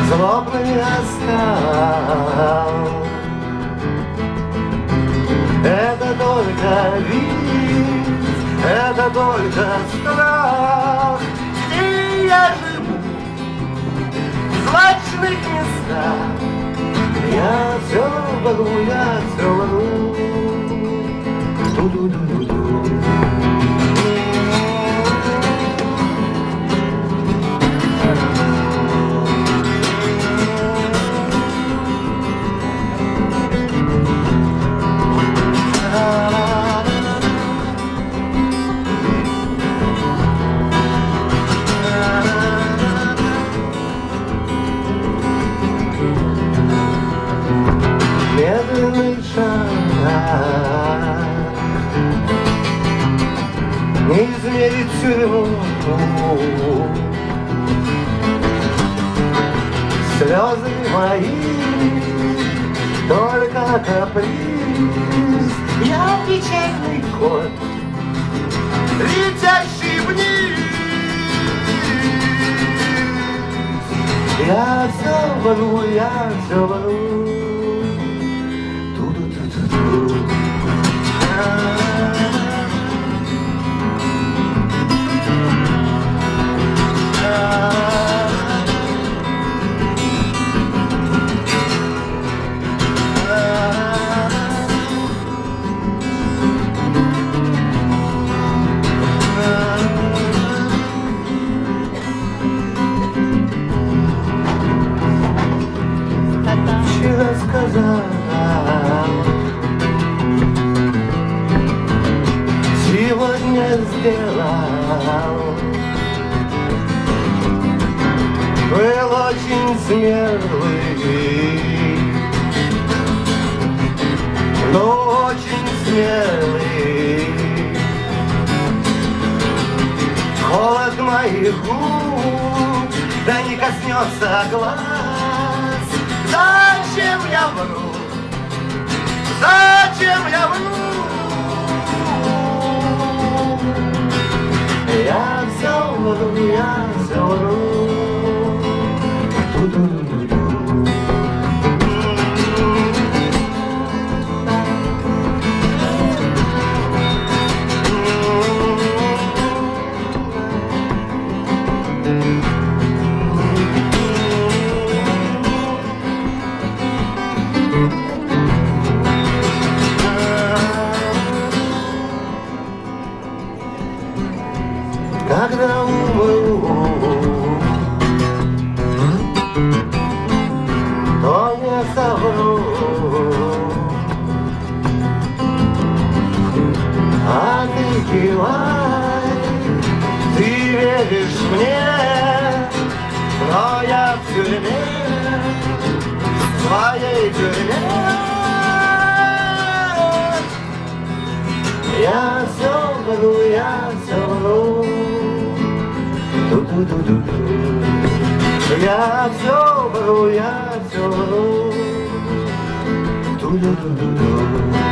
злобный оскал. Это только вид, это только страх, где я живу, в злачных местах. Я все могу, я все могу. Ту-ду-ду-ду-ду. Медленный шаг, не измерить тюрьму. Слезы мои только каприз. Я печальный кот, летящий вниз. Я все могу, я все могу. Вчера сказал, сегодня сделал. Был очень смелый, но очень смелый. Холод моих губ, да не коснется глаз. Зачем я вру? Зачем я вру? Я все вру, я все вру. Ту-ду-ду-ду-ду. Когда умру, то не совру. А ты кивай, ты веришь мне, но я в тюрьме, в твоей тюрьме. Я все вру, я все вру. Ту-ду-ду-ду-ду. Я все вру, я все вру. Ту-ду-ду-ду-ду.